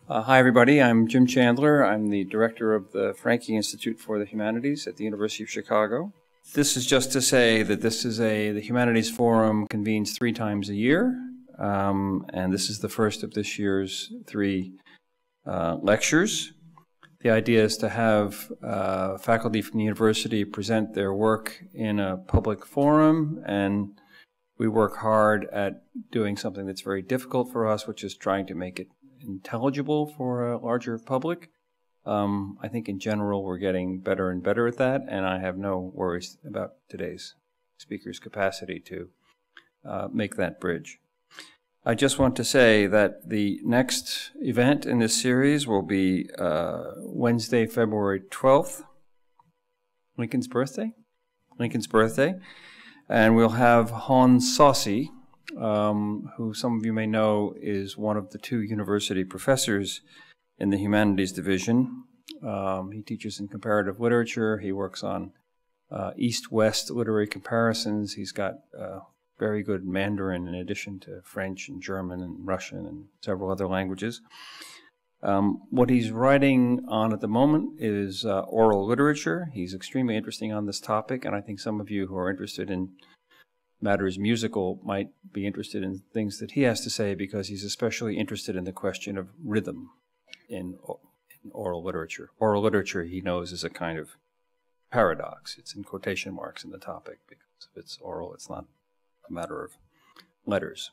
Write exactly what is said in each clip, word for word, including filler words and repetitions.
Uh, hi, everybody. I'm Jim Chandler. I'm the director of the Franke Institute for the Humanities at the University of Chicago. This is just to say that this is a, the Humanities Forum convenes three times a year, um, and this is the first of this year's three uh, lectures. The idea is to have uh, faculty from the university present their work in a public forum, and we work hard at doing something that's very difficult for us, which is trying to make it intelligible for a larger public. Um, I think in general we're getting better and better at that, and I have no worries about today's speaker's capacity to uh, make that bridge. I just want to say that the next event in this series will be uh, Wednesday, February twelfth, Lincoln's birthday, Lincoln's birthday, and we'll have Hans Saucy, Um, who some of you may know is one of the two university professors in the Humanities Division. Um, he teaches in comparative literature. He works on uh, East-West literary comparisons. He's got uh, very good Mandarin in addition to French and German and Russian and several other languages. Um, what he's writing on at the moment is uh, oral literature. He's extremely interesting on this topic, and I think some of you who are interested in matters musical might be interested in things that he has to say, because he's especially interested in the question of rhythm in, in oral literature. Oral literature, he knows, is a kind of paradox. It's in quotation marks in the topic, because if it's oral, it's not a matter of letters.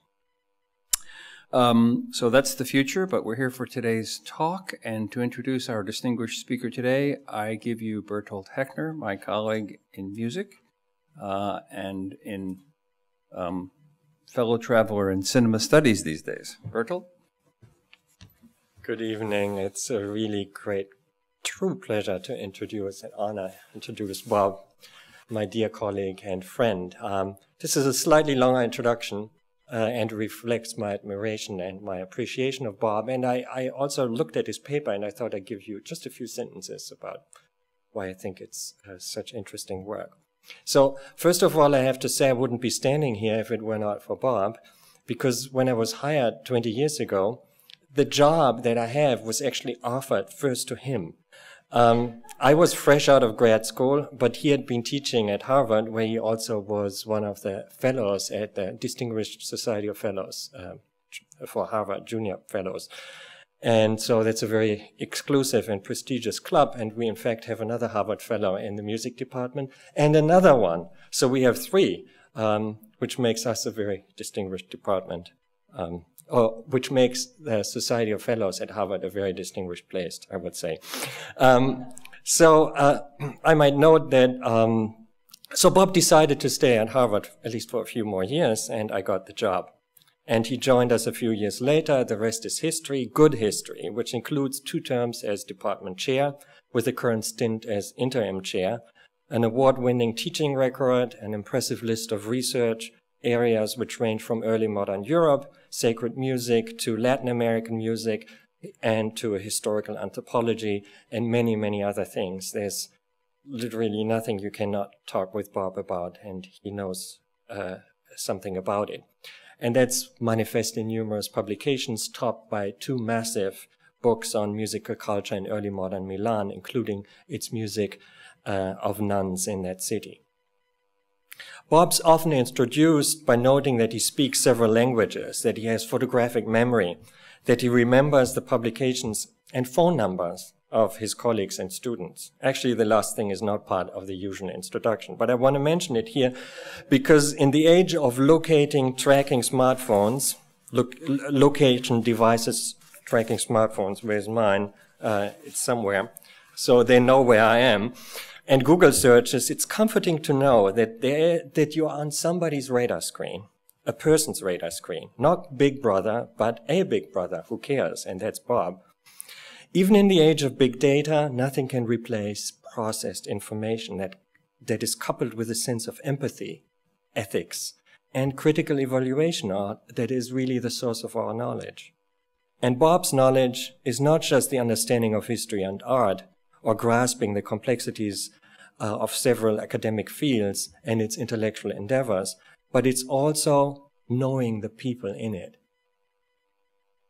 Um, so that's the future, but we're here for today's talk, and to introduce our distinguished speaker today, I give you Bertolt Heckner, my colleague in music, uh, and in Um, fellow traveler in cinema studies these days. Bertolt? Good evening. It's a really great, true pleasure to introduce, an honor to introduce Bob, my dear colleague and friend. Um, this is a slightly longer introduction uh, and reflects my admiration and my appreciation of Bob. And I, I also looked at his paper, and I thought I'd give you just a few sentences about why I think it's uh, such interesting work. So, first of all, I have to say I wouldn't be standing here if it were not for Bob, because when I was hired twenty years ago, the job that I have was actually offered first to him. Um, I was fresh out of grad school, but he had been teaching at Harvard, where he also was one of the fellows at the Distinguished Society of Fellows uh, for Harvard, Junior Fellows. And so that's a very exclusive and prestigious club, and we in fact have another Harvard Fellow in the music department and another one. So we have three, um, which makes us a very distinguished department, um, or which makes the Society of Fellows at Harvard a very distinguished place, I would say. Um, so uh, I might note that, um, so Bob decided to stay at Harvard at least for a few more years, and I got the job. And he joined us a few years later. The rest is history, good history, which includes two terms as department chair, with a current stint as interim chair, an award-winning teaching record, an impressive list of research areas which range from early modern Europe, sacred music, to Latin American music, and to historical anthropology, and many, many other things. There's literally nothing you cannot talk with Bob about, and he knows uh, something about it. And that's manifest in numerous publications, topped by two massive books on musical culture in early modern Milan, including its music uh, of nuns in that city. Bob's often introduced by noting that he speaks several languages, that he has photographic memory, that he remembers the publications and phone numbers of his colleagues and students. Actually, the last thing is not part of the usual introduction, but I want to mention it here because in the age of locating, tracking smartphones, lo location devices tracking smartphones, where's mine? Uh, it's somewhere, so they know where I am, and Google searches, it's comforting to know that, that you're on somebody's radar screen, a person's radar screen, not Big Brother, but a Big Brother who cares, and that's Bob. Even in the age of big data, nothing can replace processed information that, that is coupled with a sense of empathy, ethics, and critical evaluation art that is really the source of our knowledge. And Bob's knowledge is not just the understanding of history and art, or grasping the complexities uh, of several academic fields and its intellectual endeavors, but it's also knowing the people in it.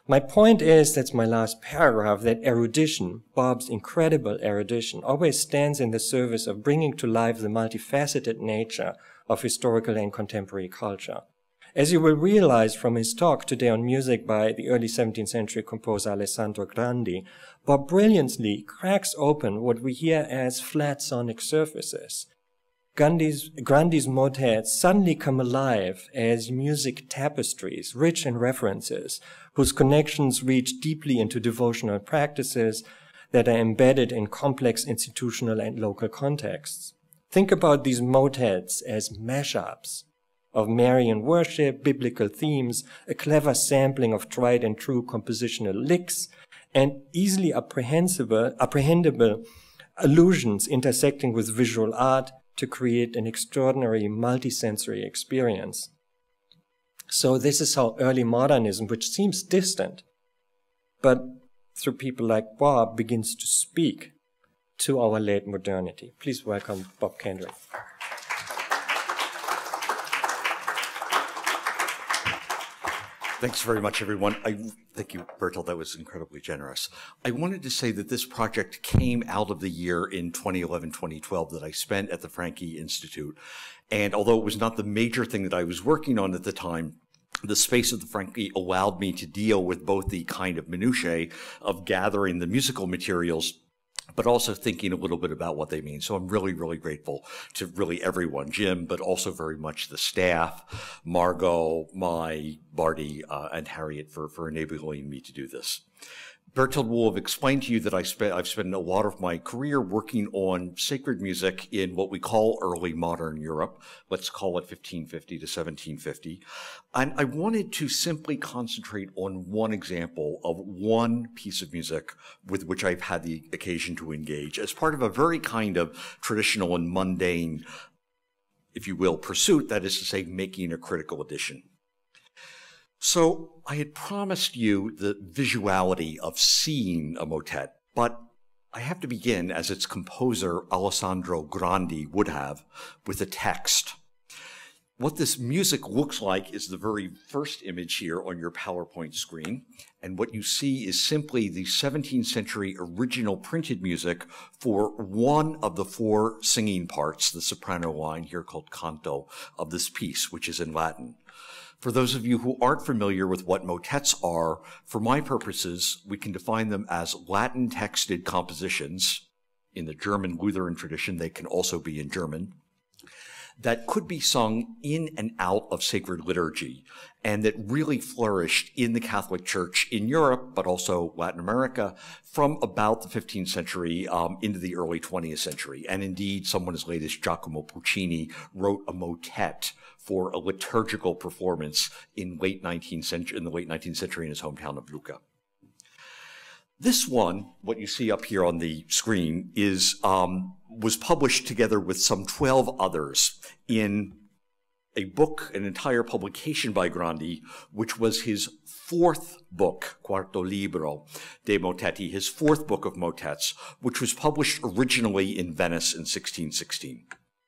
My point is, that's my last paragraph, that erudition, Bob's incredible erudition, always stands in the service of bringing to life the multifaceted nature of historical and contemporary culture. As you will realize from his talk today on music by the early seventeenth century composer Alessandro Grandi, Bob brilliantly cracks open what we hear as flat sonic surfaces. Grandi's, Grandi's motets suddenly come alive as music tapestries, rich in references, whose connections reach deeply into devotional practices that are embedded in complex institutional and local contexts. Think about these motets as mashups of Marian worship, biblical themes, a clever sampling of tried and true compositional licks, and easily apprehensible, apprehendable allusions intersecting with visual art to create an extraordinary multisensory experience. So this is how early modernism, which seems distant, but through people like Bob, begins to speak to our late modernity. Please welcome Bob Kendrick. Thanks very much, everyone. I thank you, Bertolt. That was incredibly generous. I wanted to say that this project came out of the year in twenty eleven, twenty twelve that I spent at the Franke Institute. And although it was not the major thing that I was working on at the time, the space of the Franke allowed me to deal with both the kind of minutiae of gathering the musical materials, but also thinking a little bit about what they mean. So I'm really, really grateful to really everyone, Jim, but also very much the staff, Margot, Mai, Barty, uh, and Harriet for, for enabling me to do this. Bertolt will have explained to you that I spent, I've spent a lot of my career working on sacred music in what we call early modern Europe. Let's call it fifteen fifty to seventeen fifty. And I wanted to simply concentrate on one example of one piece of music with which I've had the occasion to engage as part of a very kind of traditional and mundane, if you will, pursuit, that is to say, making a critical edition. So I had promised you the visuality of seeing a motet, but I have to begin, as its composer Alessandro Grandi would have, with a text. What this music looks like is the very first image here on your PowerPoint screen, and what you see is simply the seventeenth century original printed music for one of the four singing parts, the soprano line here called canto, of this piece, which is in Latin. For those of you who aren't familiar with what motets are, for my purposes, we can define them as Latin texted compositions. In the German Lutheran tradition, they can also be in German, that could be sung in and out of sacred liturgy, and that really flourished in the Catholic Church in Europe, but also Latin America, from about the fifteenth century um, into the early twentieth century. And indeed, someone as late as Giacomo Puccini wrote a motet for a liturgical performance in late nineteenth century, in the late nineteenth century in his hometown of Lucca. This one, what you see up here on the screen, is um, was published together with some twelve others in a book, an entire publication by Grandi, which was his fourth book, Quarto Libro dei Motetti, his fourth book of motets, which was published originally in Venice in sixteen sixteen.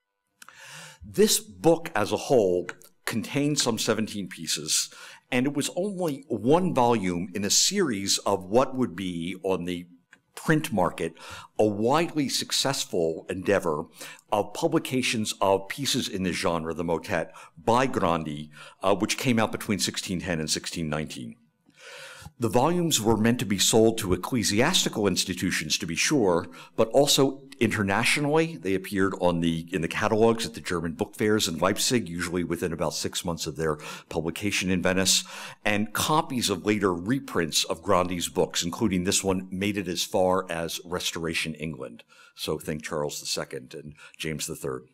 This book as a whole contained some seventeen pieces, and it was only one volume in a series of what would be, on the print market, a widely successful endeavor of publications of pieces in this genre, the motet, by Grandi, uh, which came out between sixteen ten and sixteen nineteen. The volumes were meant to be sold to ecclesiastical institutions, to be sure, but also internationally. They appeared on the, in the catalogs at the German book fairs in Leipzig, usually within about six months of their publication in Venice. And copies of later reprints of Grandi's books, including this one, made it as far as Restoration England. So think Charles the Second and James the Third.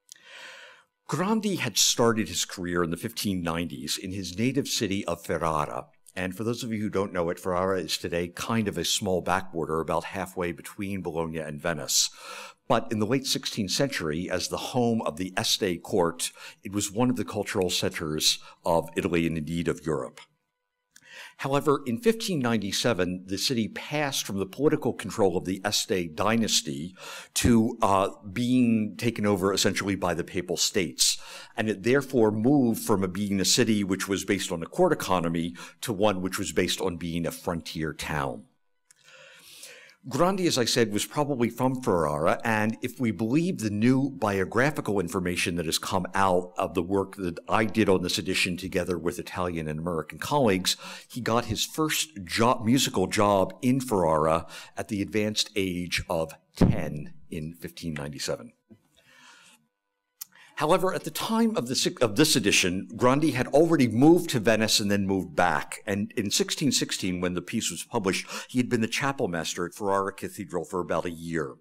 Grandi had started his career in the fifteen nineties in his native city of Ferrara. And for those of you who don't know it, Ferrara is today kind of a small backwater about halfway between Bologna and Venice. But in the late sixteenth century, as the home of the Este court, it was one of the cultural centers of Italy and indeed of Europe. However, in fifteen ninety-seven, the city passed from the political control of the Este dynasty to uh, being taken over essentially by the Papal States. And it therefore moved from a being a city which was based on a court economy to one which was based on being a frontier town. Grandi, as I said, was probably from Ferrara, and if we believe the new biographical information that has come out of the work that I did on this edition together with Italian and American colleagues, he got his first job, musical job in Ferrara at the advanced age of ten in fifteen ninety-seven. However, at the time of, the, of this edition, Grandi had already moved to Venice and then moved back. And in sixteen sixteen, when the piece was published, he had been the chapel master at Ferrara Cathedral for about a year.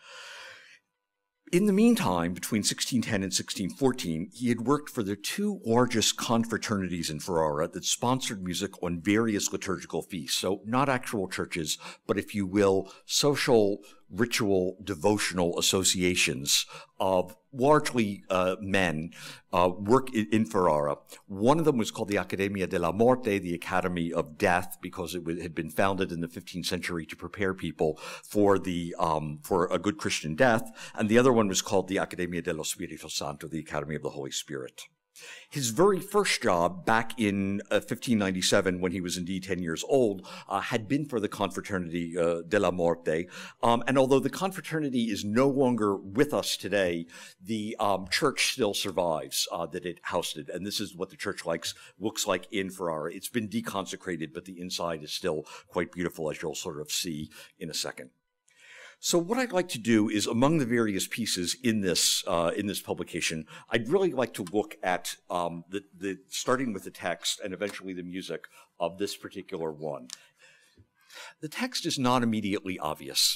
In the meantime, between sixteen ten and sixteen fourteen, he had worked for the two largest confraternities in Ferrara that sponsored music on various liturgical feasts. So not actual churches, but if you will, social, ritual, devotional associations of largely uh, men uh, work in, in Ferrara. One of them was called the Accademia della Morte, the Academy of Death, because it had been founded in the fifteenth century to prepare people for the um, for a good Christian death. And the other one was called the Accademia dello Spirito Santo, the Academy of the Holy Spirit. His very first job back in uh, fifteen ninety-seven, when he was indeed ten years old, uh, had been for the Confraternity uh, della Morte. Um, and although the confraternity is no longer with us today, the um, church still survives uh, that it housed. And this is what the church likes, looks like in Ferrara. It's been deconsecrated, but the inside is still quite beautiful, as you'll sort of see in a second. So what I'd like to do is, among the various pieces in this uh, in this publication, I'd really like to look at um, the, the starting with the text and eventually the music of this particular one. The text is not immediately obvious.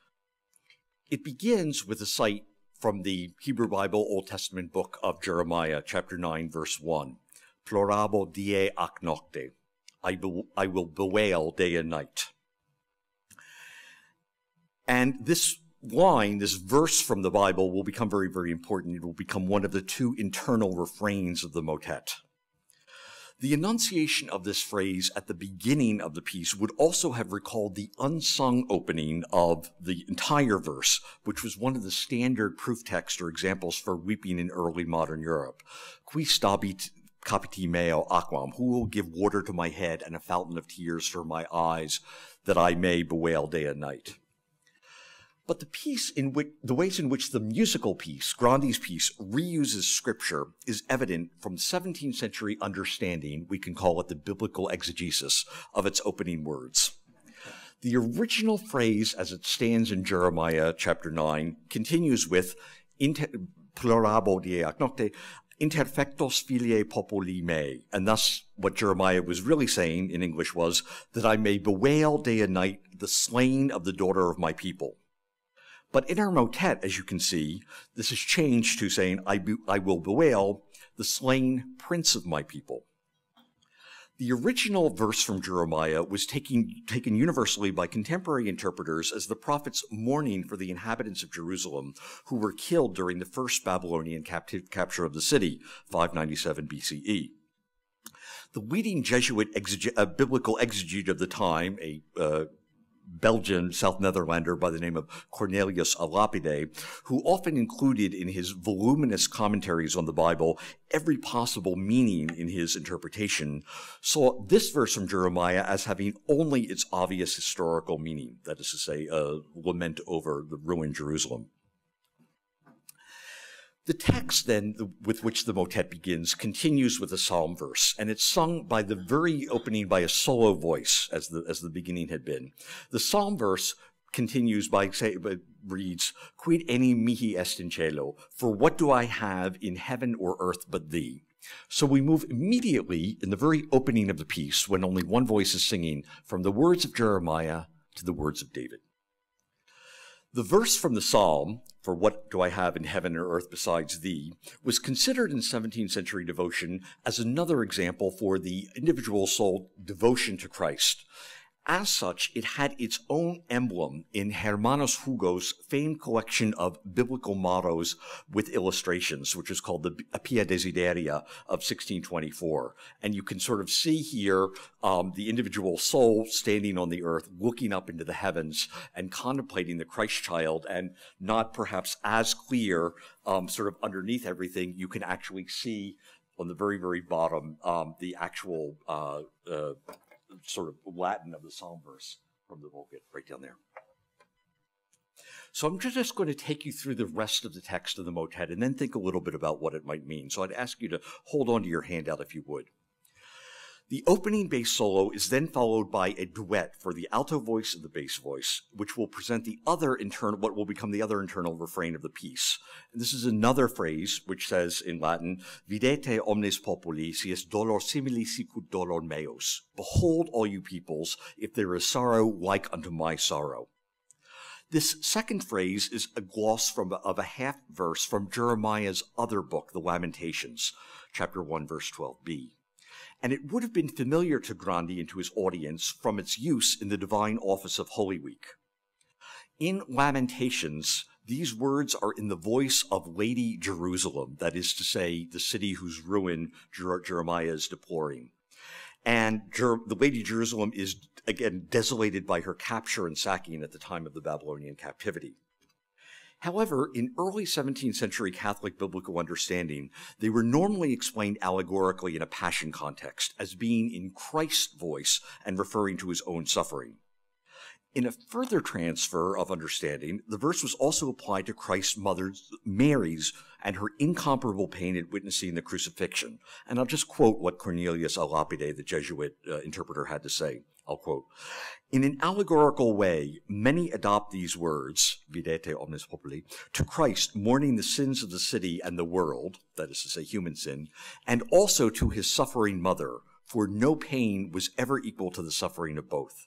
It begins with a cite from the Hebrew Bible Old Testament book of Jeremiah, chapter nine, verse one. Plorabo die ac nocte. I, be I will bewail day and night. And this line, this verse from the Bible, will become very, very important. It will become one of the two internal refrains of the motet. The enunciation of this phrase at the beginning of the piece would also have recalled the unsung opening of the entire verse, which was one of the standard proof texts or examples for weeping in early modern Europe. Qui stabit capiti meo aquam, who will give water to my head and a fountain of tears for my eyes, that I may bewail day and night. But the piece in which, the ways in which the musical piece, Grandi's piece, reuses scripture is evident from seventeenth century understanding, we can call it the biblical exegesis, of its opening words. The original phrase as it stands in Jeremiah chapter nine continues with inter, plorabo die ac nocte, interfectos filiae populi mei. And thus what Jeremiah was really saying in English was that I may bewail day and night the slain of the daughter of my people. But in our motet, as you can see, this is changed to saying, I, be, I will bewail the slain prince of my people. The original verse from Jeremiah was taken, taken universally by contemporary interpreters as the prophet's mourning for the inhabitants of Jerusalem who were killed during the first Babylonian captive, capture of the city, five ninety-seven B C E. The leading Jesuit exege, uh, biblical exegete of the time, a uh, Belgian South Netherlander by the name of Cornelius a Lapide, who often included in his voluminous commentaries on the Bible every possible meaning in his interpretation, saw this verse from Jeremiah as having only its obvious historical meaning, that is to say, a lament over the ruined Jerusalem. The text, then, with which the motet begins, continues with a psalm verse, and it's sung by the very opening by a solo voice, as the, as the beginning had been. The psalm verse continues by, say, reads, Quid enim mihi est in cielo, for what do I have in heaven or earth but thee? So we move immediately, in the very opening of the piece, when only one voice is singing, from the words of Jeremiah to the words of David. The verse from the psalm, for what do I have in heaven or earth besides thee, was considered in seventeenth century devotion as another example for the individual soul devotion to Christ. As such, it had its own emblem in Hermanos Hugo's famed collection of biblical mottos with illustrations, which is called the Pia Desideria of sixteen twenty-four. And you can sort of see here um, the individual soul standing on the earth, looking up into the heavens and contemplating the Christ child, and not perhaps as clear, um, sort of underneath everything, you can actually see on the very, very bottom um, the actual uh, uh, sort of Latin of the psalm verse from the Vulgate right down there. So I'm just going to take you through the rest of the text of the motet and then think a little bit about what it might mean. So I'd ask you to hold on to your handout if you would. The opening bass solo is then followed by a duet for the alto voice and the bass voice, which will present the other internal, what will become the other internal refrain of the piece. And this is another phrase which says in Latin, "Videte omnes populi, si est dolor simili sicut dolor meus." Behold, all you peoples, if there is sorrow like unto my sorrow. This second phrase is a gloss from, of a half verse from Jeremiah's other book, the Lamentations, chapter one, verse twelve b. And it would have been familiar to Grandi and to his audience from its use in the divine office of Holy Week. In Lamentations, these words are in the voice of Lady Jerusalem, that is to say, the city whose ruin Jer- Jeremiah is deploring. And Jer- the Lady Jerusalem is, again, desolated by her capture and sacking at the time of the Babylonian captivity. However, in early seventeenth century Catholic biblical understanding, they were normally explained allegorically in a passion context, as being in Christ's voice and referring to his own suffering. In a further transfer of understanding, the verse was also applied to Christ's mother, Mary's, and her incomparable pain at witnessing the crucifixion. And I'll just quote what Cornelius a Lapide, the Jesuit uh, interpreter, had to say. I'll quote, "In an allegorical way, many adopt these words, videte omnes populi, to Christ mourning the sins of the city and the world," that is to say, human sin, "and also to his suffering mother, for no pain was ever equal to the suffering of both."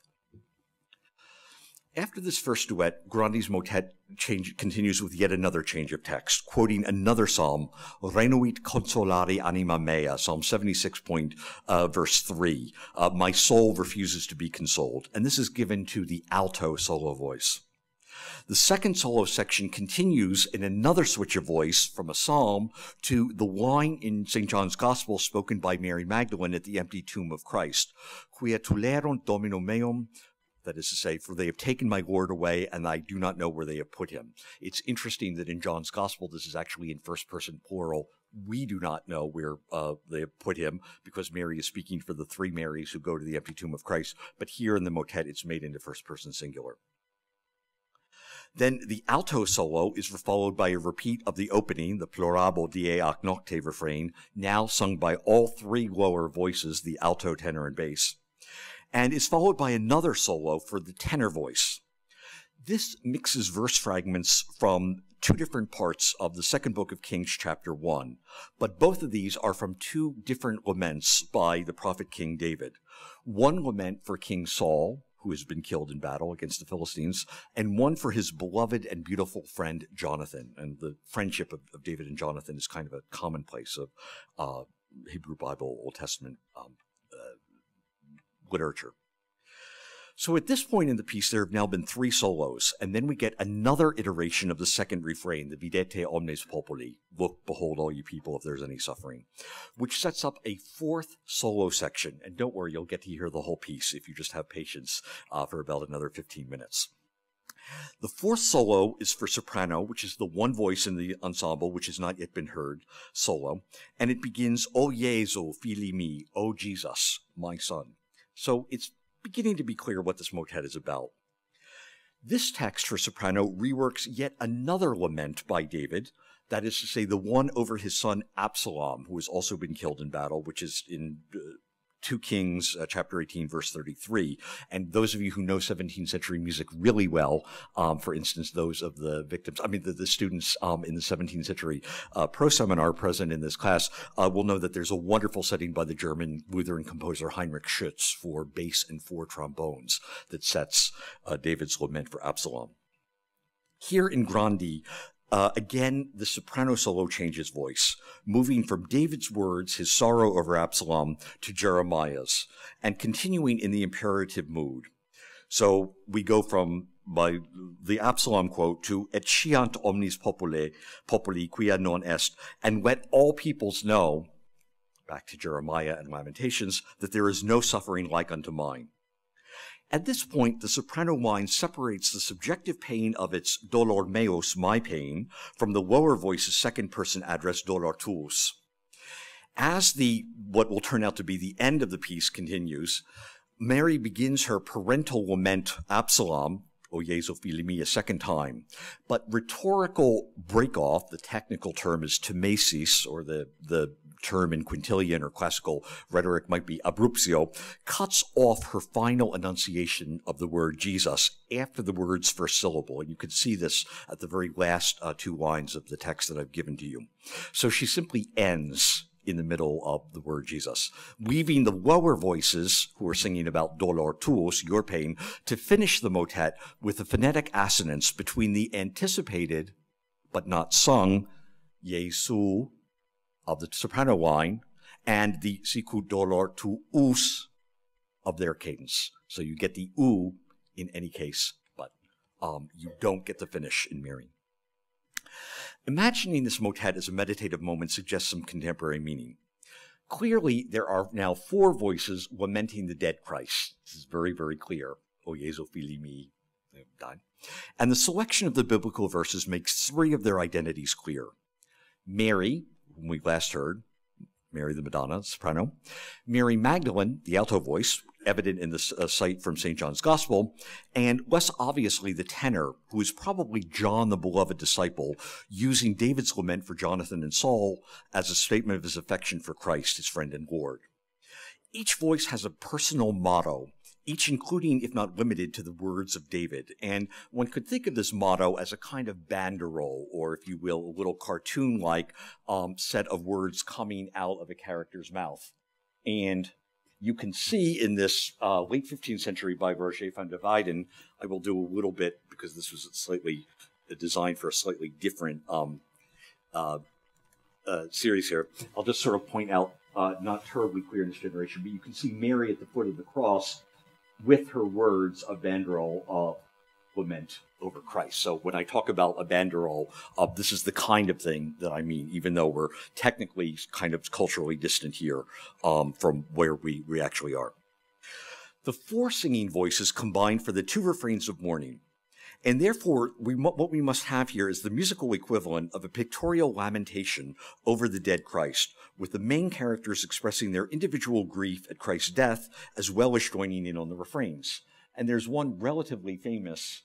After this first duet, Grandi's motet change, continues with yet another change of text, quoting another psalm, "Renuit consolari anima mea," Psalm seventy-six, point, uh, verse three. Uh, "My soul refuses to be consoled." And this is given to the alto solo voice. The second solo section continues in another switch of voice from a psalm to the line in Saint John's Gospel spoken by Mary Magdalene at the empty tomb of Christ, "Quia tulerunt Domino meum," that is to say, "For they have taken my Lord away, and I do not know where they have put him." It's interesting that in John's Gospel, this is actually in first person plural. We do not know where uh, they have put him, because Mary is speaking for the three Marys who go to the empty tomb of Christ. But here in the motet, it's made into first person singular. Then the alto solo is followed by a repeat of the opening, the plorabo die ac nocte refrain, now sung by all three lower voices, the alto, tenor, and bass, and is followed by another solo for the tenor voice. This mixes verse fragments from two different parts of the second book of Kings, chapter one, but both of these are from two different laments by the prophet King David. One lament for King Saul, who has been killed in battle against the Philistines, and one for his beloved and beautiful friend Jonathan. And the friendship of, of David and Jonathan is kind of a commonplace of uh, Hebrew Bible, Old Testament um, uh, literature. So at this point in the piece, there have now been three solos, and then we get another iteration of the second refrain, the videte omnes populi, "Look, behold, all you people, if there's any suffering," which sets up a fourth solo section. And don't worry, you'll get to hear the whole piece if you just have patience uh, for about another fifteen minutes. The fourth solo is for soprano, which is the one voice in the ensemble which has not yet been heard, solo, and it begins, "O Jesu, fili mi, O Jesus, my son." So it's beginning to be clear what this motet is about. This text for soprano reworks yet another lament by David, that is to say, the one over his son Absalom, who has also been killed in battle, which is in uh, two Kings, uh, chapter eighteen, verse thirty-three. And those of you who know seventeenth century music really well, um, for instance, those of the victims, I mean, the, the students um, in the seventeenth century uh, pro-seminar present in this class uh, will know that there's a wonderful setting by the German Lutheran composer Heinrich Schütz for bass and four trombones that sets uh, David's lament for Absalom. Here in Grandi, Uh, again, the soprano solo changes voice, moving from David's words, his sorrow over Absalom, to Jeremiah's, and continuing in the imperative mood. So we go from by the Absalom quote to et sciant omnis populi, populi quia non est, and let all peoples know, back to Jeremiah and Lamentations, that there is no suffering like unto mine. At this point, the soprano line separates the subjective pain of its dolor meus, my pain, from the lower voice's second-person address dolor tuus. As the, what will turn out to be the end of the piece continues, Mary begins her parental lament, Absalom, O Jesu fili mi, a second time. But rhetorical break-off, the technical term is temesis, or the, the term in quintillion or classical rhetoric might be abruptio, cuts off her final enunciation of the word Jesus after the word's first syllable. And you can see this at the very last uh, two lines of the text that I've given to you. So she simply ends in the middle of the word Jesus, leaving the lower voices, who are singing about dolor tuus, your pain, to finish the motet with a phonetic assonance between the anticipated, but not sung, Jesu, of the soprano line, and the sicut dolor tuus of their cadence. So you get the u in any case, but um, you don't get the finish in Mary. Imagining this motet as a meditative moment suggests some contemporary meaning. Clearly, there are now four voices lamenting the dead Christ. This is very, very clear. O Jesu fili mi, died. And the selection of the biblical verses makes three of their identities clear. Mary, whom we last heard, Mary the Madonna, soprano. Mary Magdalene, the alto voice, evident in the uh, site from Saint John's Gospel, and less obviously the tenor, who is probably John the beloved disciple, using David's lament for Jonathan and Saul as a statement of his affection for Christ, his friend and Lord. Each voice has a personal motto, each including, if not limited, to the words of David. And one could think of this motto as a kind of banderole, or if you will, a little cartoon-like um, set of words coming out of a character's mouth. And you can see in this uh, late fifteenth century by Roger van der Weyden, I will do a little bit, because this was slightly designed for a slightly different um, uh, uh, series here. I'll just sort of point out, uh, not terribly clear in this generation, but you can see Mary at the foot of the cross with her words a banderole of lament over Christ. So when I talk about a banderole, uh, this is the kind of thing that I mean, even though we're technically kind of culturally distant here um, from where we, we actually are. The four singing voices combine for the two refrains of mourning. And therefore, we, what we must have here is the musical equivalent of a pictorial lamentation over the dead Christ, with the main characters expressing their individual grief at Christ's death, as well as joining in on the refrains. And there's one relatively famous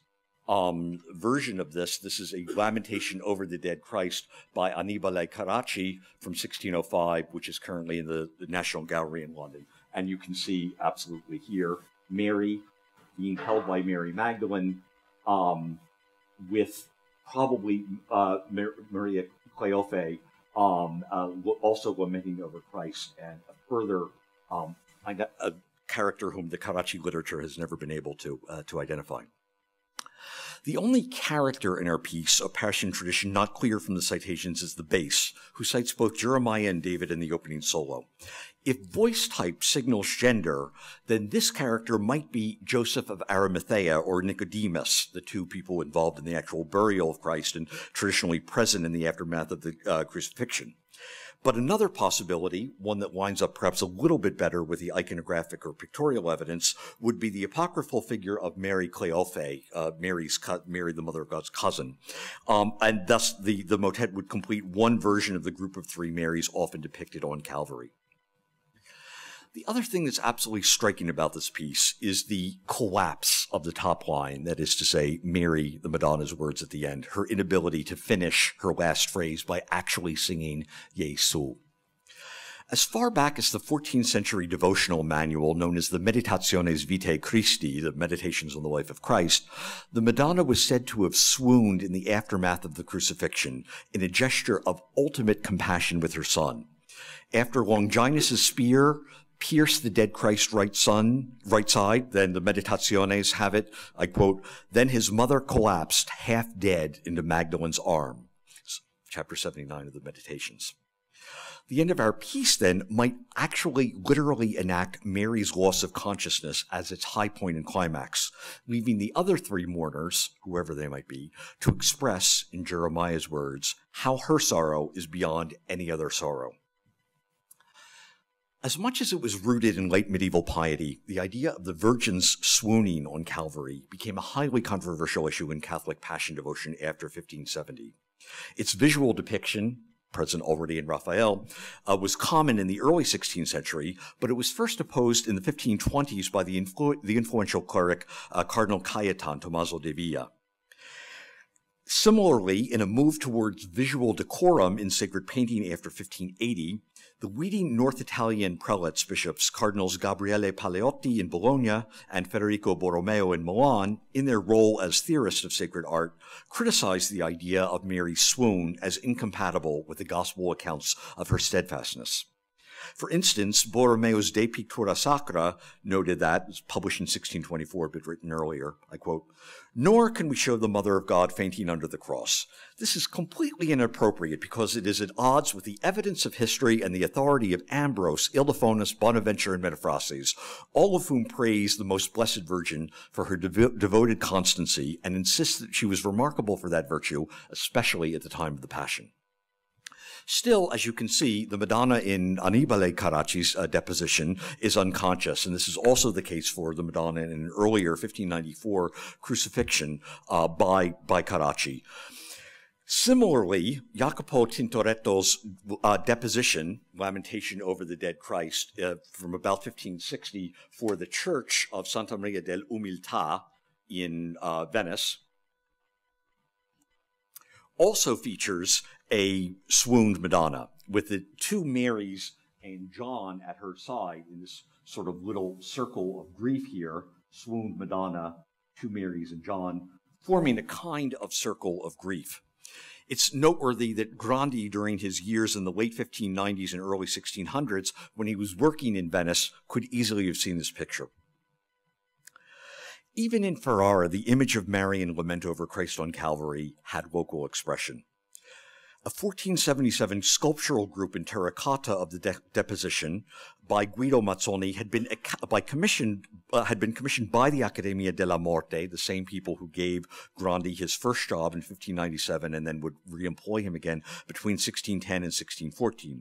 um, version of this. This is a lamentation over the dead Christ by Annibale Carracci from sixteen oh five, which is currently in the, the National Gallery in London. And you can see absolutely here, Mary being held by Mary Magdalene, Um, with probably uh, Mar Maria Cleofe um, uh, also lamenting over Christ, and a further um, a character whom the Carracci literature has never been able to, uh, to identify. The only character in our piece of Passion tradition not clear from the citations is the bass, who cites both Jeremiah and David in the opening solo. If voice type signals gender, then this character might be Joseph of Arimathea or Nicodemus, the two people involved in the actual burial of Christ and traditionally present in the aftermath of the uh, crucifixion. But another possibility, one that lines up perhaps a little bit better with the iconographic or pictorial evidence, would be the apocryphal figure of Mary Cleofe, uh, Mary's Mary, the Mother of God's cousin. Um, and thus the, the motet would complete one version of the group of three Marys often depicted on Calvary. The other thing that's absolutely striking about this piece is the collapse of the top line, that is to say, Mary, the Madonna's words at the end, her inability to finish her last phrase by actually singing Jesu. As far back as the fourteenth century devotional manual known as the Meditationes Vitae Christi, the Meditations on the Life of Christ, the Madonna was said to have swooned in the aftermath of the crucifixion in a gesture of ultimate compassion with her son. After Longinus's spear pierced the dead Christ's right son, right side, then the Meditationes have it, I quote, then his mother collapsed half dead into Magdalene's arm. Chapter seventy-nine of the Meditations. The end of our piece, then, might actually literally enact Mary's loss of consciousness as its high point and climax, leaving the other three mourners, whoever they might be, to express, in Jeremiah's words, how her sorrow is beyond any other sorrow. As much as it was rooted in late medieval piety, the idea of the Virgin's swooning on Calvary became a highly controversial issue in Catholic Passion devotion after fifteen seventy. Its visual depiction, present already in Raphael, uh, was common in the early sixteenth century, but it was first opposed in the fifteen twenties by the, influ the influential cleric uh, Cardinal Cayetan Tommaso de Villa. Similarly, in a move towards visual decorum in sacred painting after fifteen eighty, the leading North Italian prelates, bishops, Cardinals Gabriele Paleotti in Bologna and Federico Borromeo in Milan, in their role as theorists of sacred art, criticized the idea of Mary's swoon as incompatible with the gospel accounts of her steadfastness. For instance, Borromeo's De Pictura Sacra noted that, it was published in sixteen twenty-four but written earlier, I quote, "Nor can we show the Mother of God fainting under the cross. This is completely inappropriate because it is at odds with the evidence of history and the authority of Ambrose, Ildefonsus, Bonaventure, and Metaphrases, all of whom praise the Most Blessed Virgin for her devo devoted constancy and insist that she was remarkable for that virtue, especially at the time of the Passion." Still, as you can see, the Madonna in Annibale Carracci's uh, deposition is unconscious, and this is also the case for the Madonna in an earlier fifteen ninety-four crucifixion uh, by, by Carracci. Similarly, Jacopo Tintoretto's uh, deposition, Lamentation over the Dead Christ, uh, from about fifteen sixty for the Church of Santa Maria dell'Umiltà in uh, Venice, also features a swooned Madonna, with the two Marys and John at her side in this sort of little circle of grief here, swooned Madonna, two Marys and John, forming a kind of circle of grief. It's noteworthy that Grandi, during his years in the late fifteen nineties and early sixteen hundreds, when he was working in Venice, could easily have seen this picture. Even in Ferrara, the image of Mary in lament over Christ on Calvary had local expression. A fourteen seventy-seven sculptural group in terracotta of the de deposition by Guido Mazzoni had been by commissioned uh, had been commissioned by the Accademia della Morte, the same people who gave Grandi his first job in fifteen ninety-seven and then would re-employ him again between sixteen ten and sixteen fourteen.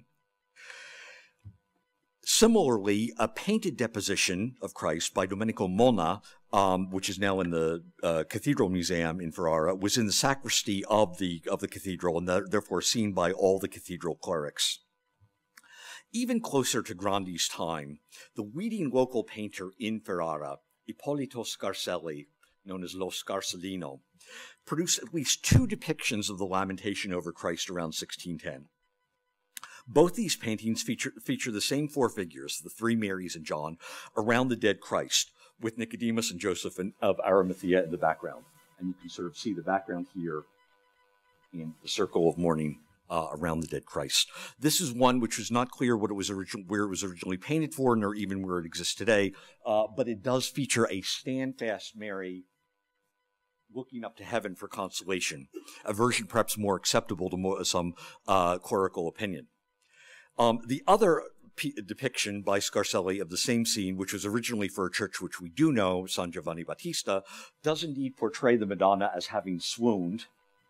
Similarly, a painted deposition of Christ by Domenico Monna, um, which is now in the uh, Cathedral Museum in Ferrara, was in the sacristy of the, of the cathedral and th therefore seen by all the cathedral clerics. Even closer to Grandi's time, the leading local painter in Ferrara, Ippolito Scarselli, known as Lo Scarsellino, produced at least two depictions of the Lamentation over Christ around sixteen ten. Both these paintings feature, feature the same four figures, the three Marys and John, around the dead Christ, with Nicodemus and Joseph in, of Arimathea in the background. And you can sort of see the background here in the circle of mourning uh, around the dead Christ. This is one which was not clear what it was where it was originally painted for, nor even where it exists today, uh, but it does feature a standfast Mary looking up to heaven for consolation, a version perhaps more acceptable to more, some uh, clerical opinion. Um, the other p depiction by Scarselli of the same scene, which was originally for a church which we do know, San Giovanni Battista, does indeed portray the Madonna as having swooned,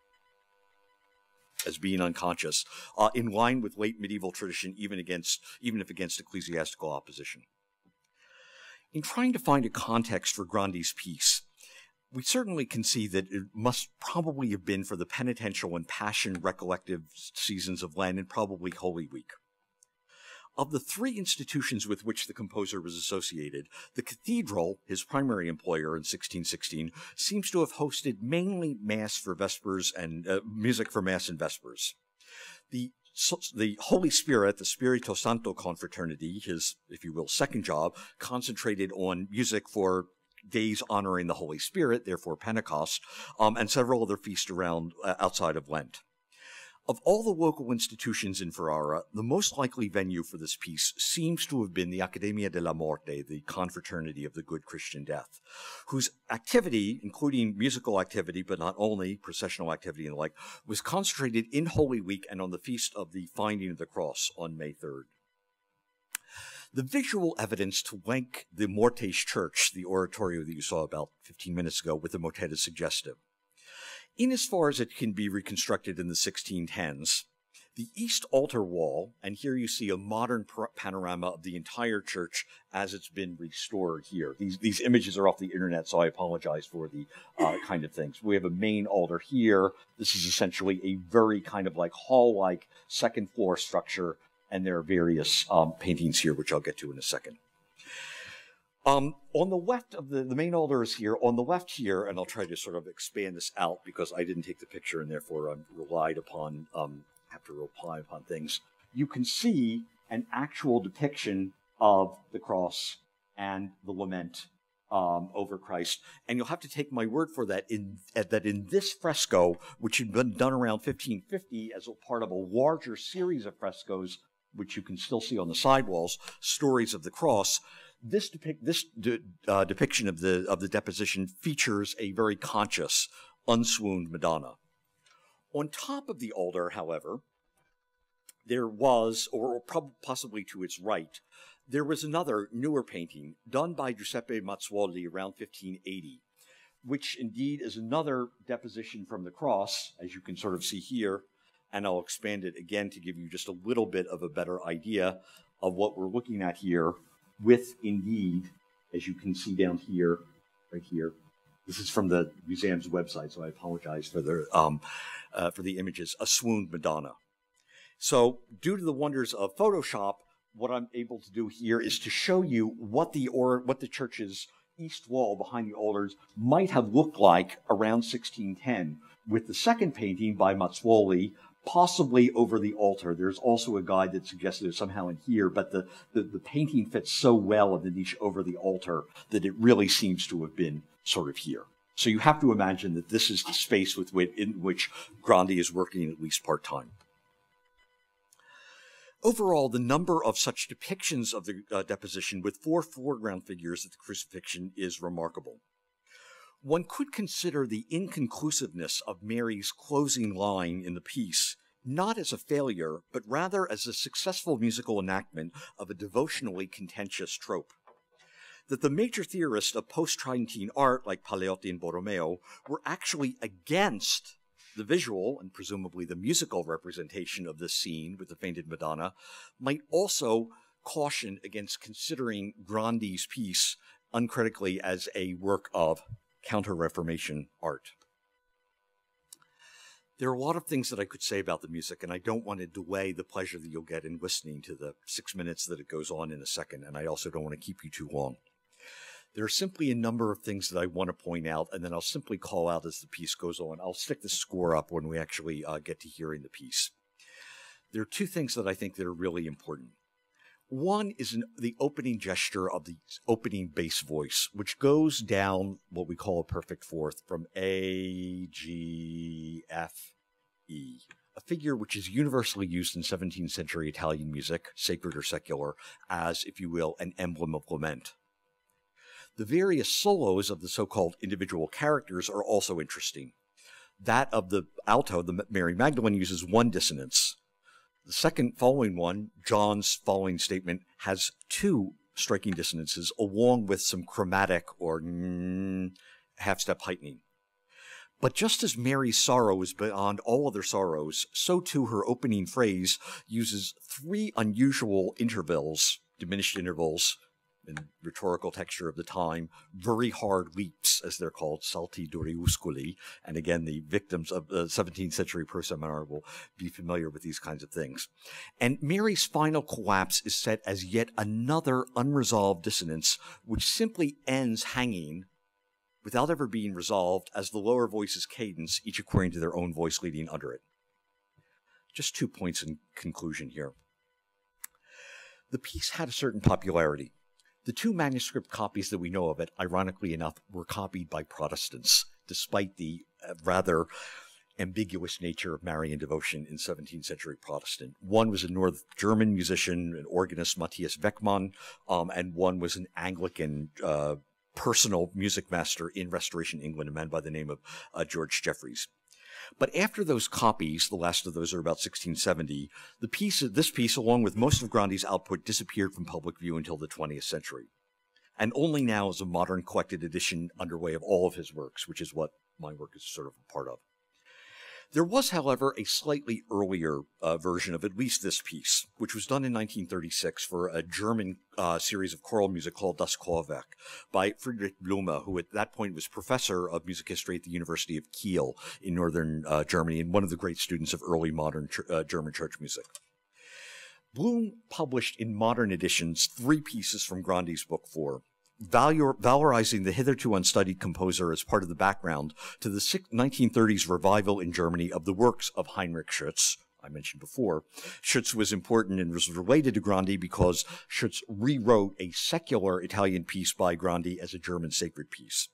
as being unconscious, uh, in line with late medieval tradition, even against, even if against ecclesiastical opposition. In trying to find a context for Grandi's piece, we certainly can see that it must probably have been for the penitential and passion recollective seasons of Lent and probably Holy Week. Of the three institutions with which the composer was associated, the cathedral, his primary employer in sixteen sixteen, seems to have hosted mainly Mass for Vespers and uh, music for Mass and Vespers. The, so, the Holy Spirit, the Spirito Santo confraternity, his, if you will, second job, concentrated on music for days honoring the Holy Spirit, therefore Pentecost, um, and several other feasts around uh, outside of Lent. Of all the local institutions in Ferrara, the most likely venue for this piece seems to have been the Accademia della Morte, the Confraternity of the Good Christian Death, whose activity, including musical activity, but not only processional activity and the like, was concentrated in Holy Week and on the feast of the Finding of the Cross on May third. The visual evidence to link the Morte's church, the oratorio that you saw about fifteen minutes ago, with the Motet is suggestive. In as far as it can be reconstructed in the sixteen tens, the east altar wall, and here you see a modern panorama of the entire church as it's been restored here. These, these images are off the internet, so I apologize for the uh, kind of things. We have a main altar here. This is essentially a very kind of like hall-like second floor structure, and there are various um, paintings here, which I'll get to in a second. Um, on the left of the, the main altar is here. On the left here, and I'll try to sort of expand this out because I didn't take the picture and therefore I'm relied upon, um, have to rely upon things. You can see an actual depiction of the cross and the lament um, over Christ. And you'll have to take my word for that in, uh, that in this fresco, which had been done around fifteen fifty as a part of a larger series of frescoes, which you can still see on the side walls, stories of the cross, This, depict, this de, uh, depiction of the, of the deposition features a very conscious, unswooned Madonna. On top of the altar, however, there was, or possibly to its right, there was another newer painting done by Giuseppe Mazzuoli around fifteen eighty, which indeed is another deposition from the cross, as you can sort of see here, and I'll expand it again to give you just a little bit of a better idea of what we're looking at here, with indeed, as you can see down here, right here, this is from the museum's website, so I apologize for the, um, uh, for the images, a swooned Madonna. So due to the wonders of Photoshop, what I'm able to do here is to show you what the, or, what the church's east wall behind the altars might have looked like around sixteen ten, with the second painting by Mazzuoli possibly over the altar. There's also a guide that suggests it's somehow in here, but the, the, the painting fits so well in the niche over the altar that it really seems to have been sort of here. So you have to imagine that this is the space with which, in which Grandi is working at least part-time. Overall, the number of such depictions of the uh, deposition with four foreground figures at the crucifixion is remarkable. One could consider the inconclusiveness of Mary's closing line in the piece not as a failure, but rather as a successful musical enactment of a devotionally contentious trope. That the major theorists of post-Tridentine art, like Paleotti and Borromeo, were actually against the visual and presumably the musical representation of this scene with the fainted Madonna, might also caution against considering Grandi's piece uncritically as a work of Counter-Reformation art. There are a lot of things that I could say about the music, and I don't want to delay the pleasure that you'll get in listening to the six minutes that it goes on in a second, and I also don't want to keep you too long. There are simply a number of things that I want to point out, and then I'll simply call out as the piece goes on. I'll stick the score up when we actually uh, get to hearing the piece. There are two things that I think that are really important. One is an, the opening gesture of the opening bass voice, which goes down what we call a perfect fourth from A, G, F, E, a figure which is universally used in seventeenth century Italian music, sacred or secular, as, if you will, an emblem of lament. The various solos of the so-called individual characters are also interesting. That of the alto, the Mary Magdalene, uses one dissonance. The second following one, John's following statement, has two striking dissonances along with some chromatic or mm, half-step heightening. But just as Mary's sorrow is beyond all other sorrows, so too her opening phrase uses three unusual intervals, diminished intervals, in rhetorical texture of the time, very hard leaps, as they're called, salti duriusculi, and again, the victims of the seventeenth century proseminar will be familiar with these kinds of things. And Mary's final collapse is set as yet another unresolved dissonance, which simply ends hanging without ever being resolved as the lower voices cadence, each according to their own voice leading under it. Just two points in conclusion here. The piece had a certain popularity. The two manuscript copies that we know of it, ironically enough, were copied by Protestants, despite the uh, rather ambiguous nature of Marian devotion in seventeenth century Protestant. One was a North German musician, an organist, Matthias Weckmann, um, and one was an Anglican uh, personal music master in Restoration England, a man by the name of uh, George Jeffreys. But after those copies, the last of those are about sixteen seventy, the piece, this piece, along with most of Grandi's output, disappeared from public view until the twentieth century. And only now is a modern collected edition underway of all of his works, which is what my work is sort of a part of. There was, however, a slightly earlier uh, version of at least this piece, which was done in nineteen thirty-six for a German uh, series of choral music called Das Chorwerk by Friedrich Blume, who at that point was professor of music history at the University of Kiel in northern uh, Germany and one of the great students of early modern ch uh, German church music. Blume published in modern editions three pieces from Grandi's Book Four, Valor, valorizing the hitherto unstudied composer as part of the background to the nineteen thirties revival in Germany of the works of Heinrich Schütz. I mentioned before, Schütz was important and was related to Grandi because Schütz rewrote a secular Italian piece by Grandi as a German sacred piece.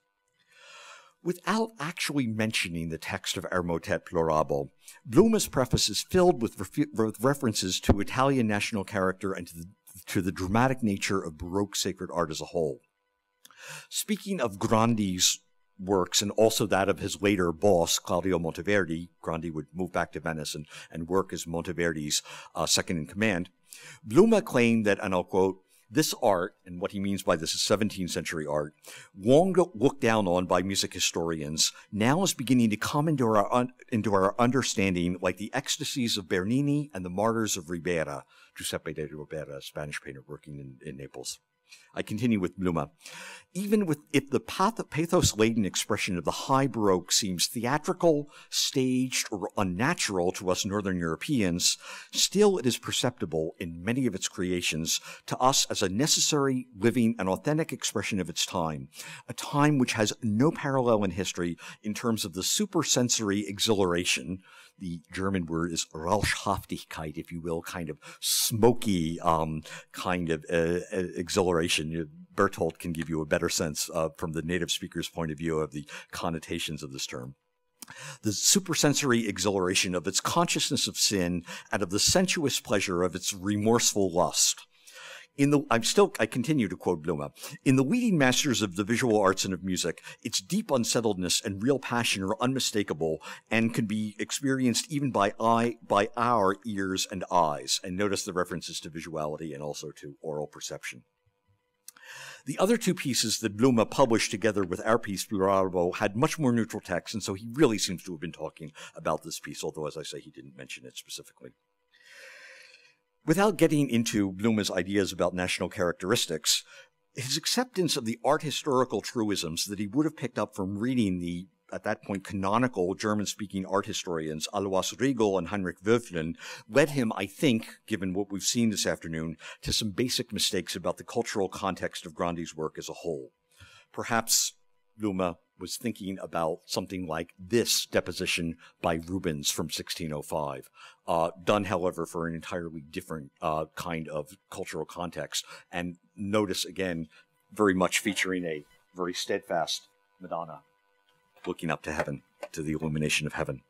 Without actually mentioning the text of Er Motet Plorabo, Blume's preface is filled with, with references to Italian national character and to the, to the dramatic nature of Baroque sacred art as a whole. Speaking of Grandi's works and also that of his later boss, Claudio Monteverdi, Grandi would move back to Venice and, and work as Monteverdi's uh, second in command, Blume claimed that, and I'll quote, "This art," and what he means by this is seventeenth century art, long looked down on by music historians, now is beginning to come into our, un into our understanding like the ecstasies of Bernini and the martyrs of Ribera, Giuseppe de Ribera, a Spanish painter working in, in Naples. I continue with Blume. Even with, if the pathos-laden expression of the high Baroque seems theatrical, staged, or unnatural to us Northern Europeans, still it is perceptible in many of its creations to us as a necessary, living, and authentic expression of its time, a time which has no parallel in history in terms of the supersensory exhilaration. The German word is Rauschhaftigkeit, if you will, kind of smoky um, kind of uh, exhilaration. Bertolt can give you a better sense uh, from the native speaker's point of view of the connotations of this term. The supersensory exhilaration of its consciousness of sin and of the sensuous pleasure of its remorseful lust. In the, I'm still, I continue to quote Blume, "In the leading masters of the visual arts and of music, its deep unsettledness and real passion are unmistakable and can be experienced even by eye, by our ears and eyes." And notice the references to visuality and also to oral perception. The other two pieces that Blume published together with our piece, Plurabo, had much more neutral text, and so he really seems to have been talking about this piece, although, as I say, he didn't mention it specifically. Without getting into Blume's ideas about national characteristics, his acceptance of the art historical truisms that he would have picked up from reading the, at that point, canonical German-speaking art historians Alois Riegel and Heinrich Wölfflin led him, I think, given what we've seen this afternoon, to some basic mistakes about the cultural context of Grandi's work as a whole. Perhaps Blume was thinking about something like this deposition by Rubens from sixteen oh five, uh, done, however, for an entirely different uh, kind of cultural context. And notice, again, very much featuring a very steadfast Madonna looking up to heaven, to the illumination of heaven.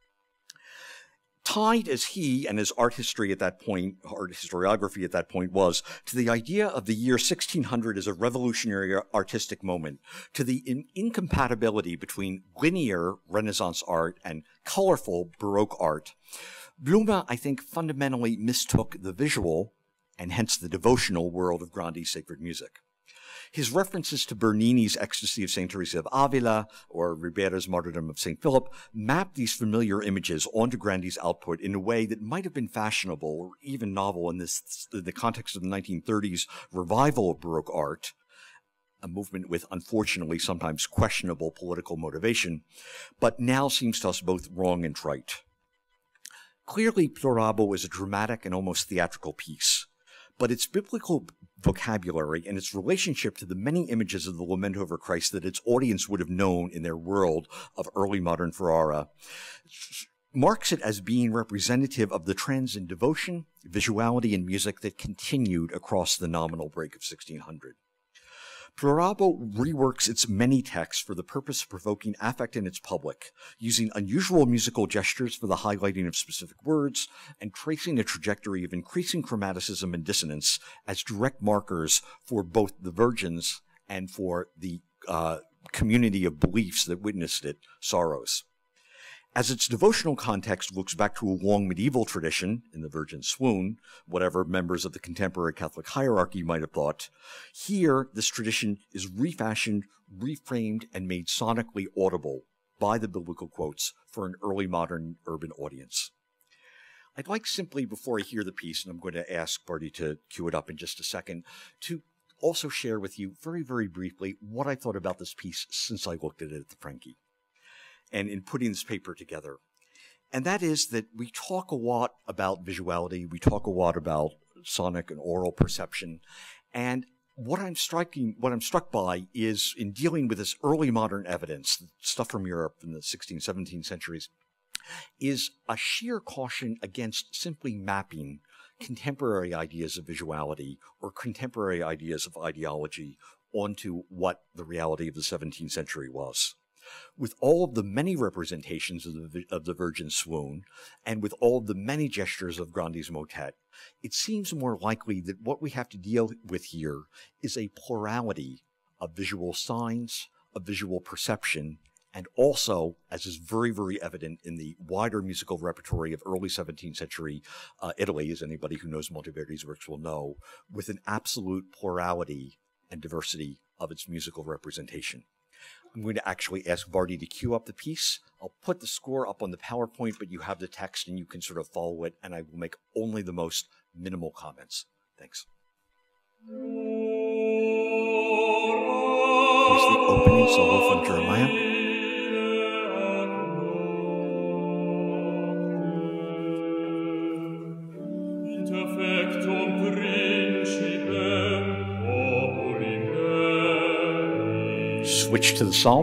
Tied as he and his art history at that point, art historiography at that point was, to the idea of the year sixteen hundred as a revolutionary artistic moment, to the in incompatibility between linear Renaissance art and colorful Baroque art, Blume, I think, fundamentally mistook the visual, and hence the devotional world of Grandi's sacred music. His references to Bernini's Ecstasy of Saint Teresa of Avila or Ribera's Martyrdom of Saint Philip mapped these familiar images onto Grandi's output in a way that might have been fashionable or even novel in, this, in the context of the nineteen thirties revival of Baroque art, a movement with, unfortunately, sometimes questionable political motivation, but now seems to us both wrong and trite. Clearly, Plurabo is a dramatic and almost theatrical piece, but its biblical vocabulary and its relationship to the many images of the lament over Christ that its audience would have known in their world of early modern Ferrara marks it as being representative of the trends in devotion, visuality, and music that continued across the nominal break of sixteen hundred. Florabo reworks its many texts for the purpose of provoking affect in its public, using unusual musical gestures for the highlighting of specific words, and tracing a trajectory of increasing chromaticism and dissonance as direct markers for both the virgins and for the uh, community of beliefs that witnessed it sorrows. As its devotional context looks back to a long medieval tradition in the Virgin Swoon, whatever members of the contemporary Catholic hierarchy might have thought, here this tradition is refashioned, reframed, and made sonically audible by the biblical quotes for an early modern urban audience. I'd like simply, before I hear the piece, and I'm going to ask Barty to cue it up in just a second, to also share with you very, very briefly what I thought about this piece since I looked at it at the Franke, and in putting this paper together. And that is that we talk a lot about visuality, we talk a lot about sonic and oral perception, and what I'm striking, what I'm struck by is in dealing with this early modern evidence, stuff from Europe in the sixteenth, seventeenth centuries, is a sheer caution against simply mapping contemporary ideas of visuality or contemporary ideas of ideology onto what the reality of the seventeenth century was. With all of the many representations of the, of the Virgin Swoon, and with all of the many gestures of Grandi's Motet, it seems more likely that what we have to deal with here is a plurality of visual signs, of visual perception, and also, as is very, very evident in the wider musical repertoire of early seventeenth century uh, Italy, as anybody who knows Monteverdi's works will know, with an absolute plurality and diversity of its musical representation. I'm going to actually ask Barty to cue up the piece. I'll put the score up on the PowerPoint, but you have the text and you can sort of follow it, and I will make only the most minimal comments. Thanks. Here's the opening solo from Jeremiah. Switch to the psalm.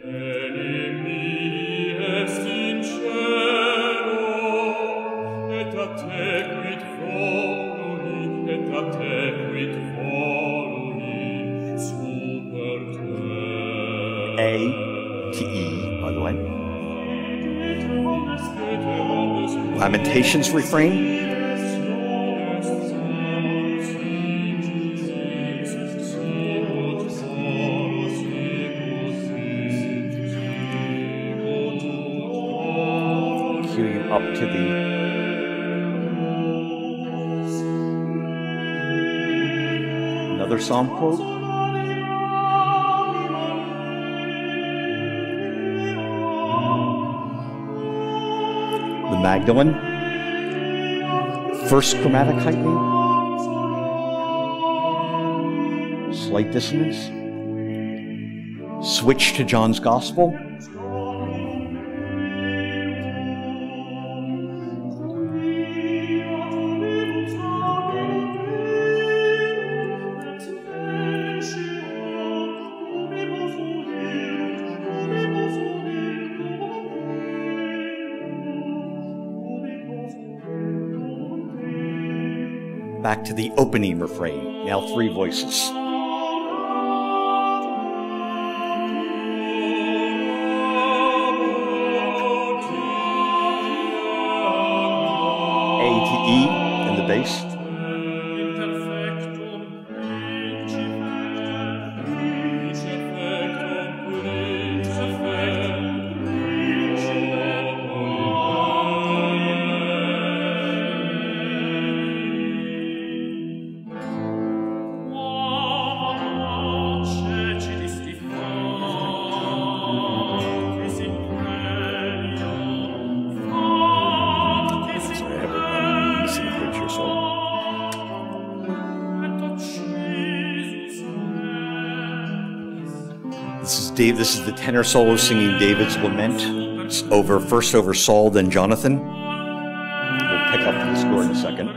A to E, by the way. Lamentations refrain. Up to the another psalm quote. The Magdalene. First chromatic heightening. Slight dissonance. Switch to John's Gospel. Back to the opening refrain, now three voices. A to E in the bass. Dave, this is the tenor solo singing David's Lament. It's over first over Saul, then Jonathan. We'll pick up the score in a second.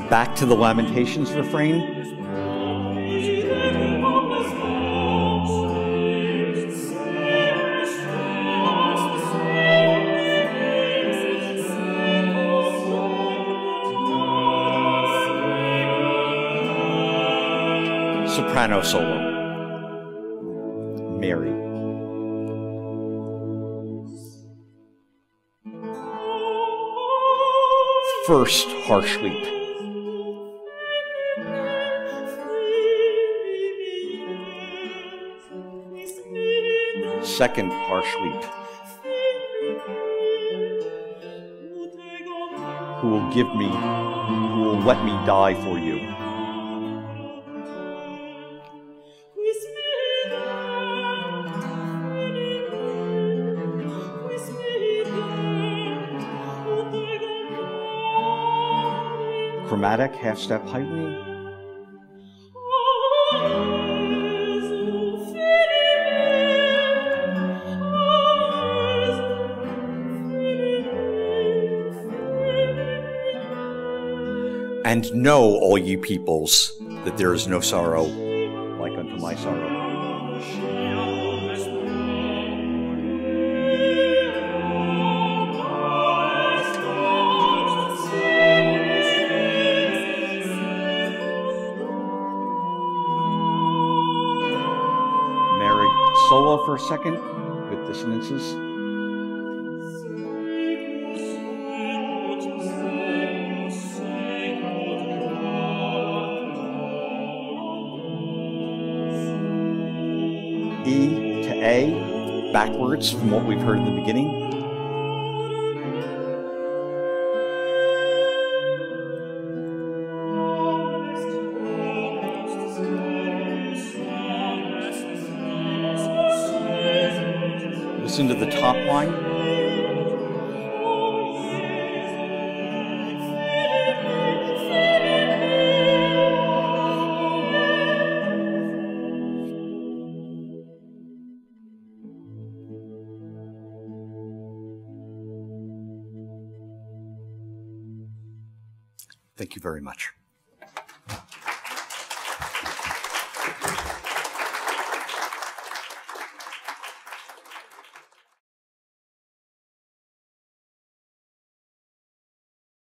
back to the Lamentations refrain. Soprano solo. Mary. First harsh leap. Second harsh leap. Who will give me, who will let me die for you. Chromatic half-step heightening. And know, all ye peoples, that there is no sorrow like unto my sorrow. Mary, solo for a second with dissonances. E to A, backwards from what we've heard in the beginning. Listen to the top line. Thank you very much.